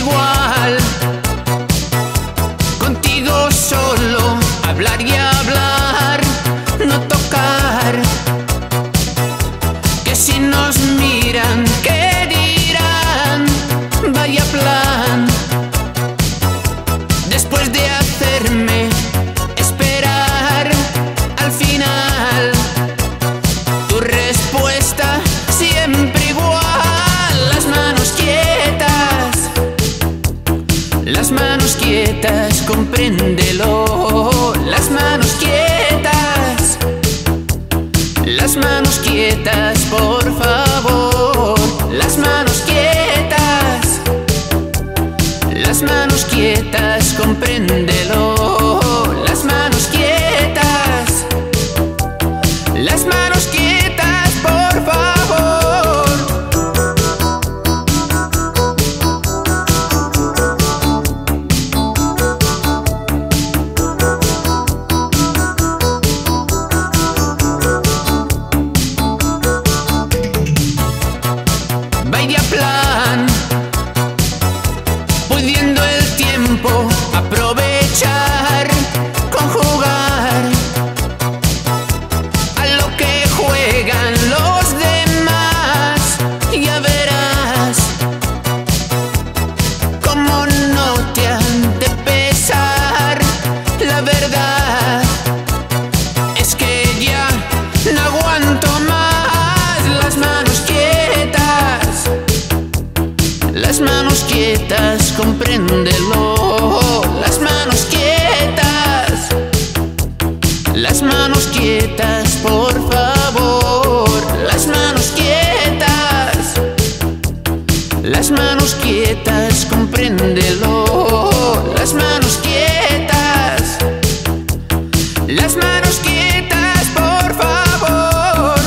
igual. Contigo solo hablar y hablar, no tocar. Que si nos miran, ¿qué dirán? Vaya plan. Después de hacerme esperar, al final tu respuesta siempre igual. Las manos quietas, las manos quietas, compréndelo. Las manos quietas, las manos quietas, por favor. Las manos quietas, las manos quietas, compréndelo. Las manos quietas, las manos quietas, por favor. Vaya plan, pudiendo el tiempo aprovechar, conjugar a lo que juegan los demás. Ya verás cómo no te han de pesar. La verdad es que ya no aguanto más. Las manos quietas, las manos quietas, compréndelo. Las manos quietas, las manos quietas, por favor. Las manos quietas, las manos quietas, compréndelo. Las manos quietas, las manos quietas, por favor.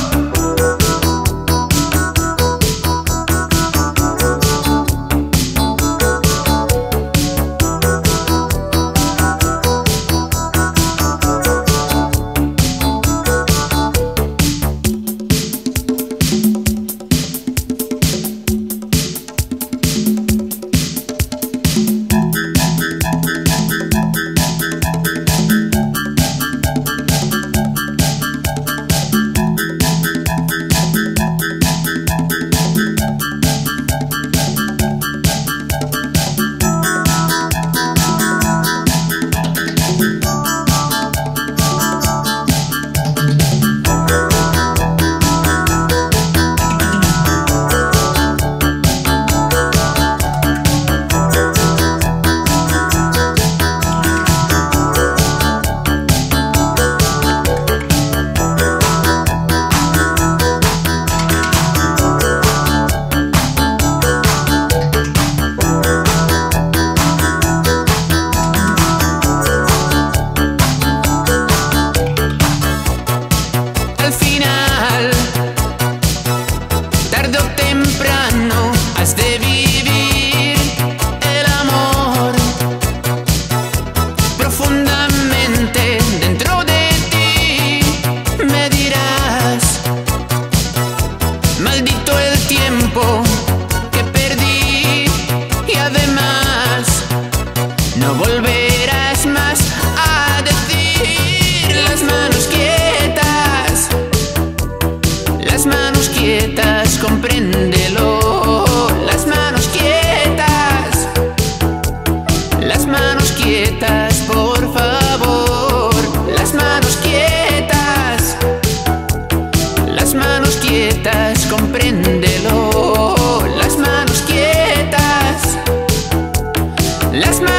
Al final, tarde o temprano, has de vivir el amor profundamente dentro de ti. Me dirás, maldito el tiempo que perdí, y además no volverás más a decir. Las manos quietas, las manos quietas, compréndelo. Las manos quietas, las manos quietas, por favor. Las manos quietas, las manos quietas, compréndelo. Las manos quietas, las manos